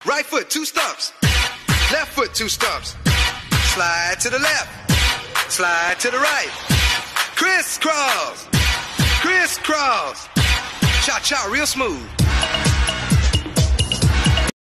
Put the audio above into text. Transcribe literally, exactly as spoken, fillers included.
Right foot, two stumps. Left foot, two stumps. Slide to the left. Slide to the right. Crisscross. Crisscross. Cha-cha real smooth.